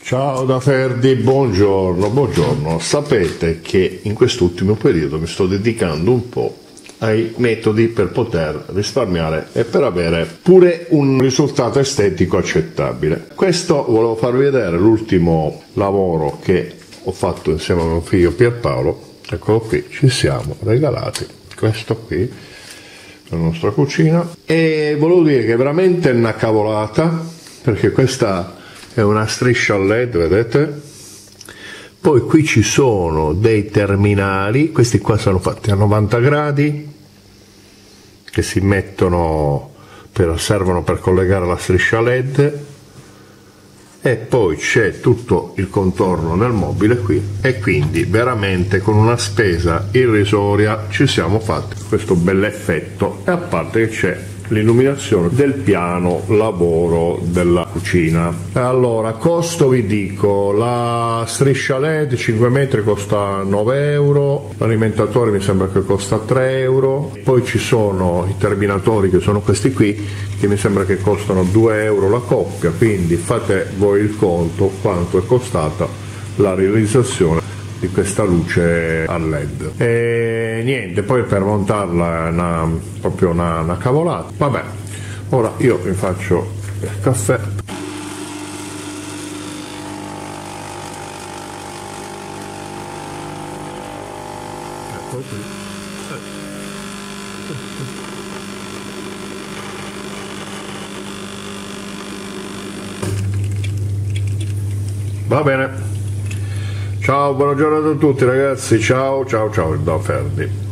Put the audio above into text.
Ciao da Ferdi, buongiorno, buongiorno. Sapete che in quest'ultimo periodo mi sto dedicando un po' ai metodi per poter risparmiare e per avere pure un risultato estetico accettabile. Questo volevo farvi vedere l'ultimo lavoro che ho fatto insieme a mio figlio Pierpaolo. Eccolo qui, ci siamo regalati questo qui, la nostra cucina, e volevo dire che è veramente una cavolata, perché questa è una striscia LED, vedete? Poi qui ci sono dei terminali, questi qua sono fatti a 90 gradi, che si mettono, servono per collegare la striscia LED, e poi c'è tutto il contorno nel mobile qui, e quindi veramente con una spesa irrisoria ci siamo fatti questo bell'effetto, e a parte che c'è l'illuminazione del piano lavoro della cucina. Allora, costo vi dico, la striscia LED 5 metri costa 9 euro, l'alimentatore mi sembra che costa 3 euro, poi ci sono i terminatori che sono questi qui, che mi sembra che costano 2 euro la coppia, quindi fate voi il conto quanto è costata la realizzazione di questa luce a LED. E niente, poi per montarla è proprio una cavolata. Vabbè, ora io mi faccio il caffè. Ecco qui. Va bene. Ciao, buongiorno a tutti ragazzi, ciao ciao ciao da Ferdi.